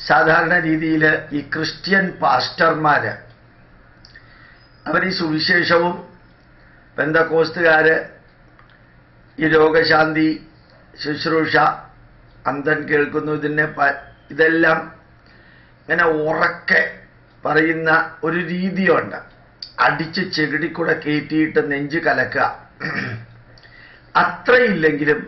സാധാരണ രീതിയിൽ ഈ ക്രിസ്ത്യൻ പാസ്റ്റർമാർ അവർ ഈ സുവിശേഷവും പെന്തക്കോസ്തുകാർ ഈ രോഗശാന്തി ശുശ്രൂഷ അന്ധൻ കേൾക്കുന്നു ഇതെല്ലാം ഇങ്ങനെ ഉറക്കെ പറയുന്ന ഒരു രീതിയുണ്ട്. അടിച്ച് ചെകിടിക്കൂടെ കയറ്റിയിട്ട് നെഞ്ച് കലക്കുക. അത്രയില്ലെങ്കിലും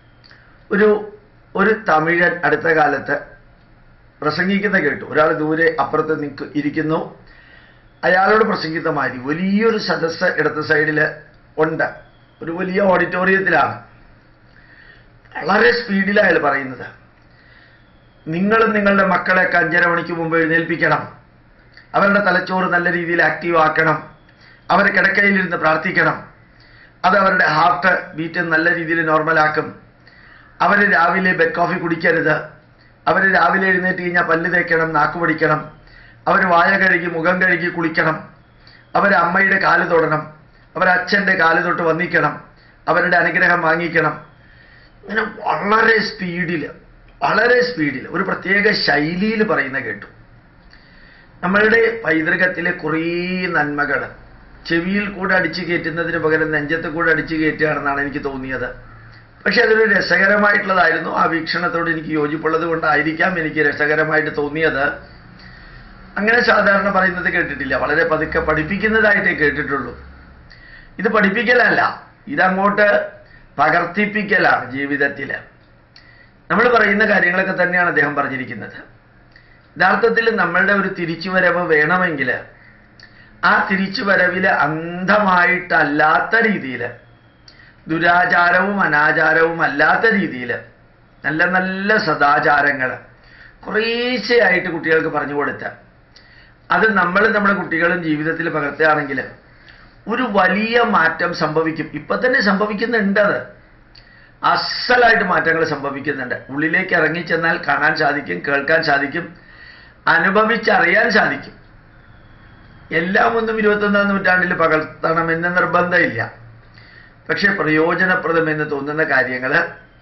ഒരു തമിഴൻ അടുത്ത കാലത്ത് പ്രസംഗിക്കുന്ന കേട്ടു. ഒരാൾ ദൂരെ അപ്പുറത്ത് ഇരിക്കുന്നു. അയാളോട് പ്രസംഗിക്കുന്ന മാതിരി വലിയൊരു സദസ്സ് ഇടത്ത് സൈഡിൽ ഉണ്ട്. ഒരു വലിയ ഓഡിറ്റോറിയത്തിലാണ്. വളരെ സ്പീഡിലാണ് അയാൾ പറയുന്നത്. നിങ്ങളും നിങ്ങളുടെ മക്കളെയൊക്കെ 5:30 മണിക്ക് മുമ്പ് എഴുന്നേൽപ്പിക്കണം. അവരുടെ തലച്ചോറ് നല്ല രീതിയിൽ ആക്റ്റീവ് ആക്കണം. അവർ കിടക്കയിലിരുന്ന് പ്രാർത്ഥിക്കണം. അത് അവരുടെ ഹാർട്ട് ബീറ്റ് നല്ല രീതിയിൽ നോർമലാക്കും. അവർ രാവിലെ ബെഡ് കോഫി കുടിക്കരുത്. അവർ രാവിലെ എഴുന്നേറ്റ് കഴിഞ്ഞാൽ പല്ല് തേക്കണം, നാക്ക് പിടിക്കണം. അവർ വായ കഴുകി മുഖം കഴുകി കുളിക്കണം. അവർ അമ്മയുടെ കാല് തൊടണം. അവർ അച്ഛൻ്റെ കാല് തൊട്ട് വന്ദിക്കണം. അവരുടെ അനുഗ്രഹം വാങ്ങിക്കണം. ഇങ്ങനെ വളരെ സ്പീഡിൽ ഒരു പ്രത്യേക ശൈലിയിൽ പറയുന്ന കേട്ടു. നമ്മളുടെ പൈതൃകത്തിലെ കുറേ നന്മകൾ ചെവിയിൽ കൂടെ അടിച്ചു കയറ്റുന്നതിന് പകരം നെഞ്ചത്ത് കൂടെ അടിച്ചു കയറ്റുകയാണെന്നാണ് എനിക്ക് തോന്നിയത്. പക്ഷെ അതൊരു രസകരമായിട്ടുള്ളതായിരുന്നു. ആ വീക്ഷണത്തോട് എനിക്ക് യോജിപ്പുള്ളത് കൊണ്ടായിരിക്കാം എനിക്ക് രസകരമായിട്ട് തോന്നിയത്. അങ്ങനെ സാധാരണ പറയുന്നത് കേട്ടിട്ടില്ല. വളരെ പതുക്കെ പഠിപ്പിക്കുന്നതായിട്ടേ കേട്ടിട്ടുള്ളൂ. ഇത് പഠിപ്പിക്കലല്ല, ഇതങ്ങോട്ട് പകർത്തിപ്പിക്കലാണ് ജീവിതത്തിൽ. നമ്മൾ പറയുന്ന കാര്യങ്ങളൊക്കെ തന്നെയാണ് അദ്ദേഹം പറഞ്ഞിരിക്കുന്നത്. യഥാർത്ഥത്തിൽ നമ്മളുടെ ഒരു തിരിച്ചുവരവ് വേണമെങ്കിൽ ആ തിരിച്ചുവരവിൽ അന്ധമായിട്ടല്ലാത്ത രീതിയിൽ, ദുരാചാരവും അനാചാരവും അല്ലാത്ത രീതിയിൽ നല്ല നല്ല സദാചാരങ്ങൾ കുറേശ്ശെയായിട്ട് കുട്ടികൾക്ക് പറഞ്ഞു കൊടുത്ത് അത് നമ്മുടെ കുട്ടികളും ജീവിതത്തിൽ പകർത്തുകയാണെങ്കിൽ ഒരു വലിയ മാറ്റം സംഭവിക്കും. ഇപ്പം തന്നെ സംഭവിക്കുന്നുണ്ടത്. അസലായിട്ട് മാറ്റങ്ങൾ സംഭവിക്കുന്നുണ്ട്. ഉള്ളിലേക്ക് ഇറങ്ങിച്ചെന്നാൽ കാണാൻ സാധിക്കും, കേൾക്കാൻ സാധിക്കും, അനുഭവിച്ചറിയാൻ സാധിക്കും. എല്ലാം ഒന്നും 21-ാം നൂറ്റാണ്ടിൽ പകർത്തണമെന്ന് നിർബന്ധമില്ല. പക്ഷെ പ്രയോജനപ്രദമെന്ന് തോന്നുന്ന കാര്യങ്ങൾ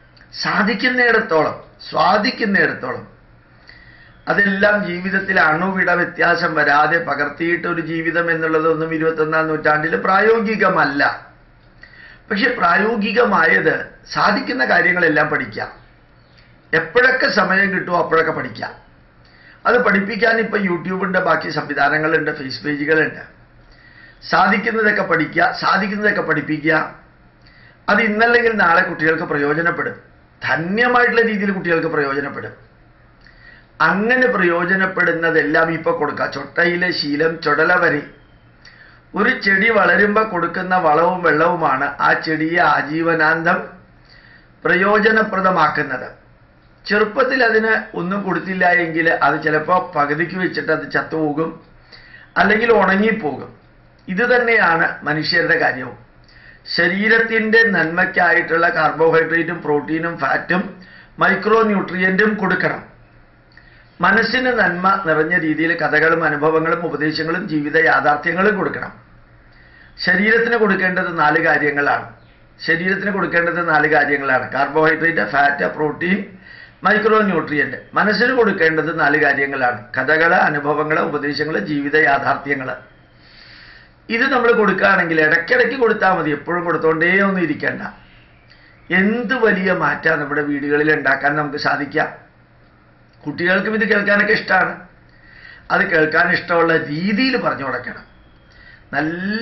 സ്വാധിക്കുന്നിടത്തോളം അതെല്ലാം ജീവിതത്തിൽ അണുവിട വ്യത്യാസം വരാതെ പകർത്തിയിട്ട് ഒരു ജീവിതം എന്നുള്ളതൊന്നും 21-ാം നൂറ്റാണ്ടിൽ പ്രായോഗികമല്ല. പക്ഷെ പ്രായോഗികമായത് സാധിക്കുന്ന കാര്യങ്ങളെല്ലാം പഠിക്കാം. എപ്പോഴൊക്കെ സമയം കിട്ടുമോ അപ്പോഴൊക്കെ പഠിക്കാം. അത് പഠിപ്പിക്കാൻ ഇപ്പം യൂട്യൂബുണ്ട്, ബാക്കി സംവിധാനങ്ങളുണ്ട്, ഫേസ് പേജുകളുണ്ട്. സാധിക്കുന്നതൊക്കെ പഠിക്കുക, സാധിക്കുന്നതൊക്കെ പഠിപ്പിക്കുക. അത് ഇന്നല്ലെങ്കിൽ നാളെ കുട്ടികൾക്ക് പ്രയോജനപ്പെടും. ധന്യമായിട്ടുള്ള രീതിയിൽ കുട്ടികൾക്ക് പ്രയോജനപ്പെടും. അങ്ങനെ പ്രയോജനപ്പെടുന്നതെല്ലാം ഇപ്പൊ കൊടുക്കുക. ചൊട്ടയിലെ ശീലം ചുടല വരെ. ഒരു ചെടി വളരുമ്പോൾ കൊടുക്കുന്ന വളവും വെള്ളവുമാണ് ആ ചെടിയെ ആജീവനാന്തം പ്രയോജനപ്രദമാക്കുന്നത്. ചെറുപ്പത്തിൽ അതിന് ഒന്നും കൊടുത്തില്ല എങ്കിൽ അത് ചിലപ്പോൾ പകുതിക്ക് വെച്ചിട്ട് അത് ചത്തുപോകും, അല്ലെങ്കിൽ ഉണങ്ങിപ്പോകും. ഇത് തന്നെയാണ് മനുഷ്യരുടെ കാര്യവും. ശരീരത്തിൻ്റെ നന്മയ്ക്കായിട്ടുള്ള കാർബോഹൈഡ്രേറ്റും പ്രോട്ടീനും ഫാറ്റും മൈക്രോ ന്യൂട്രിയൻറ്റും കൊടുക്കണം. മനസ്സിന് നന്മ നിറഞ്ഞ രീതിയിൽ കഥകളും അനുഭവങ്ങളും ഉപദേശങ്ങളും ജീവിത യാഥാർത്ഥ്യങ്ങളും കൊടുക്കണം. ശരീരത്തിന് കൊടുക്കേണ്ടത് 4 കാര്യങ്ങളാണ്. Carbohydrate, fat, protein, micro nutrient. മനസ്സിന് കൊടുക്കേണ്ടത് 4 കാര്യങ്ങളാണ്. കഥകൾ, അനുഭവങ്ങൾ, ഉപദേശങ്ങൾ, ജീവിത യാഥാർത്ഥ്യങ്ങൾ. ഇത് നമ്മൾ കൊടുക്കുകയാണെങ്കിൽ ഇടയ്ക്കിടയ്ക്ക് കൊടുത്താൽ മതി. എപ്പോഴും കൊടുത്തോണ്ടേ ഒന്നും ഇരിക്കണ്ട. എന്ത് വലിയ മാറ്റം നമ്മുടെ വീടുകളിൽ ഉണ്ടാക്കാൻ നമുക്ക് സാധിക്കാം. കുട്ടികൾക്കും ഇത് കേൾക്കാനൊക്കെ ഇഷ്ടമാണ്. അത് കേൾക്കാൻ ഇഷ്ടമുള്ള രീതിയിൽ പറഞ്ഞു കൊടുക്കണം. നല്ല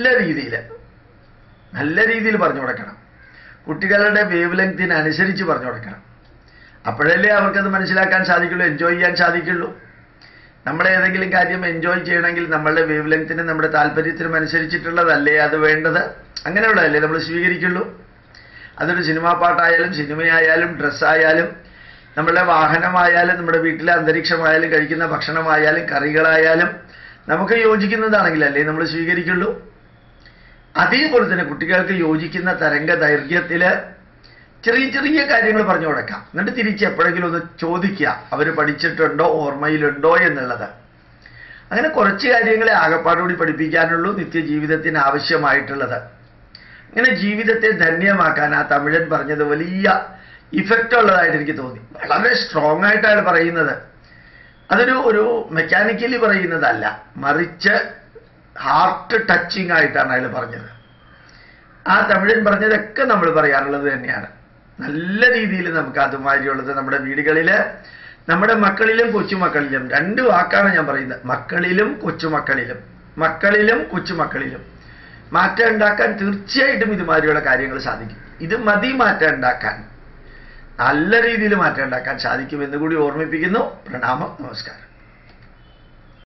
രീതിയിൽ പറഞ്ഞു കൊടുക്കണം. കുട്ടികളുടെ വേവ് ലെങ്തിനനുസരിച്ച് പറഞ്ഞു കൊടുക്കണം. അപ്പോഴല്ലേ അവർക്കത് മനസ്സിലാക്കാൻ സാധിക്കുള്ളൂ, എൻജോയ് ചെയ്യാൻ സാധിക്കുള്ളൂ. നമ്മളേതെങ്കിലും കാര്യം എൻജോയ് ചെയ്യണമെങ്കിൽ നമ്മളുടെ വേവ് ലെങ്തിന്, നമ്മുടെ താല്പര്യത്തിനും അനുസരിച്ചിട്ടുള്ളതല്ലേ അത് വേണ്ടത്. അങ്ങനെയുള്ളതല്ലേ നമ്മൾ സ്വീകരിക്കുള്ളൂ. അതൊരു സിനിമാ പാട്ടായാലും സിനിമയായാലും ഡ്രസ്സായാലും നമ്മളുടെ വാഹനമായാലും നമ്മുടെ വീട്ടിലെ അന്തരീക്ഷമായാലും കഴിക്കുന്ന ഭക്ഷണമായാലും കറികളായാലും നമുക്ക് യോജിക്കുന്നതാണെങ്കിലല്ലേ നമ്മൾ സ്വീകരിക്കുള്ളൂ. അതേപോലെ തന്നെ കുട്ടികൾക്ക് യോജിക്കുന്ന തരംഗ ദൈർഘ്യത്തിൽ ചെറിയ കാര്യങ്ങൾ പറഞ്ഞു കൊടുക്കാം. എന്നിട്ട് തിരിച്ച് എപ്പോഴെങ്കിലും ഒന്ന് ചോദിക്കുക, അവർ പഠിച്ചിട്ടുണ്ടോ, ഓർമ്മയിലുണ്ടോ എന്നുള്ളത്. അങ്ങനെ കുറച്ച് കാര്യങ്ങളെ ആകപ്പാടുകൂടി പഠിപ്പിക്കാനുള്ളൂ നിത്യജീവിതത്തിന് ആവശ്യമായിട്ടുള്ളത്. ഇങ്ങനെ ജീവിതത്തെ ധന്യമാക്കാൻ ആ തമിഴൻ പറഞ്ഞത് വലിയ ഇഫക്റ്റ് ഉള്ളതായിട്ട് എനിക്ക് തോന്നി. വളരെ സ്ട്രോങ് ആയിട്ടാണ് പറയുന്നത്. ഒരു മെക്കാനിക്കലി പറയുന്നതല്ല, മറിച്ച് ഹാർട്ട് ടച്ചിങ് ആയിട്ടാണ് അയാൾ പറഞ്ഞത്. ആ തമിഴൻ പറഞ്ഞതൊക്കെ നമ്മൾ പറയാറുള്ളത് തന്നെയാണ്. നല്ല രീതിയിൽ നമുക്ക് അതുമാതിരിയുള്ളത് നമ്മുടെ വീടുകളിൽ, നമ്മുടെ മക്കളിലും കൊച്ചുമക്കളിലും, 2 വാക്കാണ് ഞാൻ പറയുന്നത്, മക്കളിലും കൊച്ചുമക്കളിലും, മക്കളിലും കൊച്ചുമക്കളിലും മാറ്റം ഉണ്ടാക്കാൻ തീർച്ചയായിട്ടും ഇതുമാതിരിയുള്ള കാര്യങ്ങൾ സാധിക്കും. ഇത് മതി മാറ്റം ഉണ്ടാക്കാൻ, നല്ല രീതിയിൽ മാറ്റം ഉണ്ടാക്കാൻ സാധിക്കുമെന്ന് കൂടി ഓർമ്മിപ്പിക്കുന്നു. പ്രണാമം, നമസ്കാരം.